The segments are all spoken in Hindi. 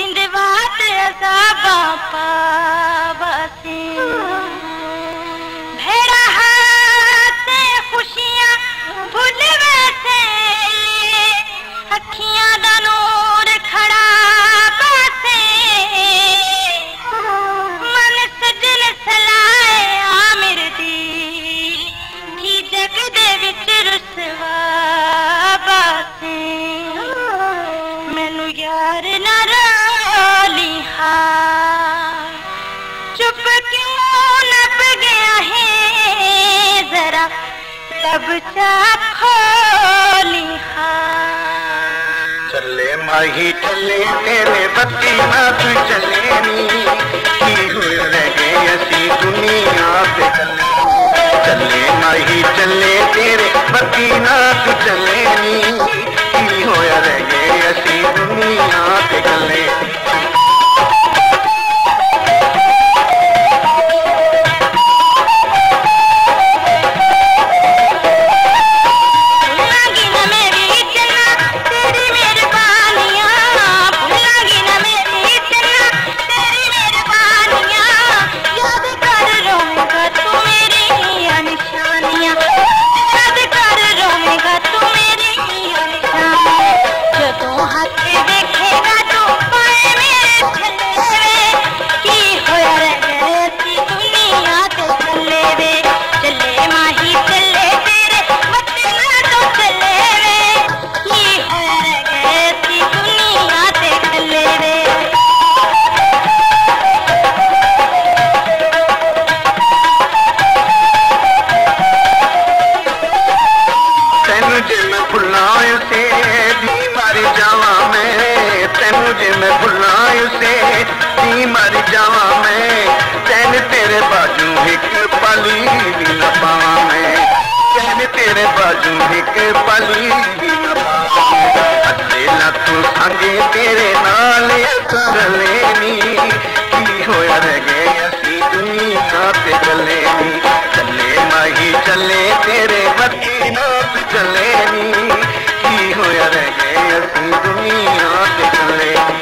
जिंदवात अज़ाबा पावासी भेड़ा हाथे खुशियां भुल वैसे अखियां दा नूर खड़ा पासे मन सजन सलाए आमिर दी की जग दे विच रुसवा बासे मैनू यार ना रोली चुप क्यों नप गया है जरा लब चाप खोली चले माही चले तेरे बत्ती ना तू चले नी की हुए रह गए असी दुनिया पे चले माही चले तेरे बत्ती ना तू चले नी की होया रह गए असी दुनिया पे चले मर जावा मैं चैन तेरे बाजू एक पली भी न पावा मैं चैन तेरे बाजू एक पली भी न पावा अकेला तू संगे तेरे नाल कर लेनी की होया रह गए असी दुनिया पे चले नी चले माही चले तेरे बत्ती नाल चले नी की होया रह गए असी दुनिया पे चले नी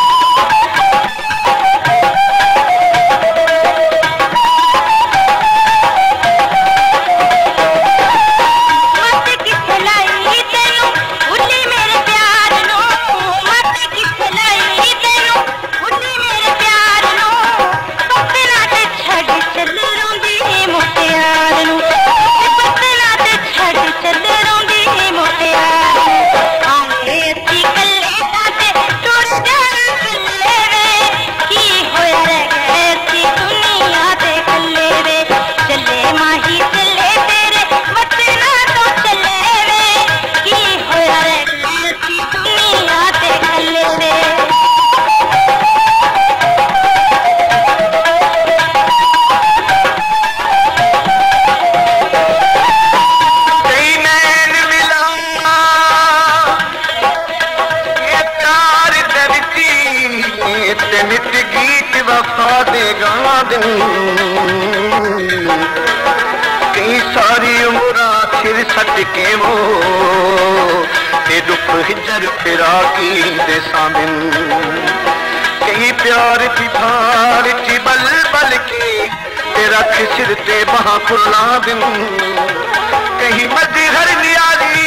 कई सारी उम्र फिर सट के वो ते दुख हिजर फिरा की दे सामिन कई प्यार की भार ची बल बल के ते रख सिर ते बहा खुला दिन कहीं मजी हर नियारी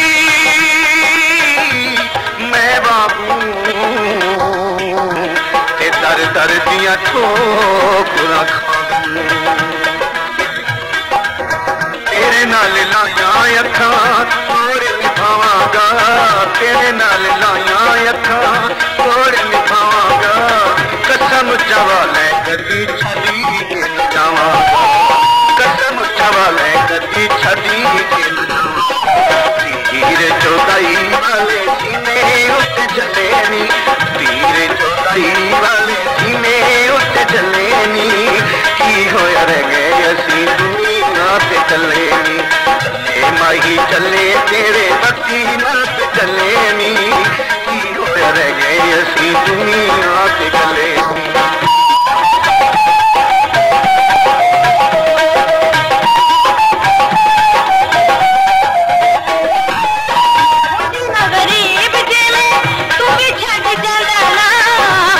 मैं बाबू ते दर दर दिया ठोकरा तेरे नाल लाया अखां तोड़ निभावांगा तेरे नाल लाया अखां तोड़ निभावांगा कसम चावा ले कदी छड़ी के न जावांगा कसम चावा ले कदी छड़ी के न जावांगा तीर चौदाई वाले सीने उठ चले नी तीर चौदाई वाले सीने उठ चले नी की होया रह गए असी दुनिया पे चले नी चले माही चले तेरे बत्ती नाथ चले नी की होया रह गए असी दुनिया पे चले नी गरीब जिले तू भी छड़ जाना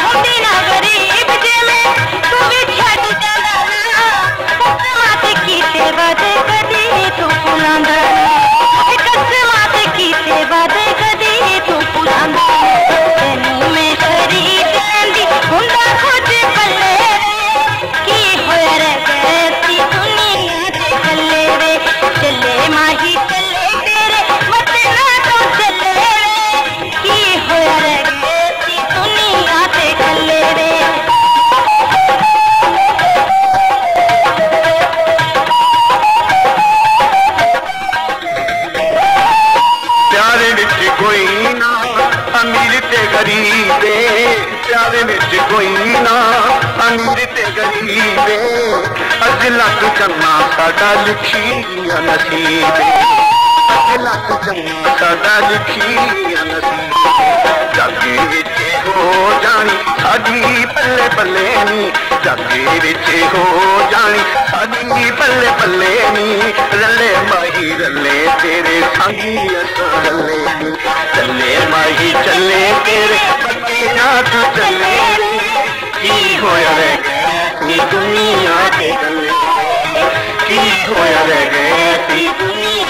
संसार विच कोई ना अमीर ते गरीब अज लख चन्ना साडा लिखी नसीब अज लख चन्ना साडा लिखी नसीब जागे विच हो जानी साडी पल्ले पल्ले नी जागे विच हो जानी साडी पल्ले पल्ले नी रले माही रले तेरे संगी असां रले चले माही चले तेरे पत्ते नाथ चले की होया रे की दुनिया के गले की होया रे की दुनिया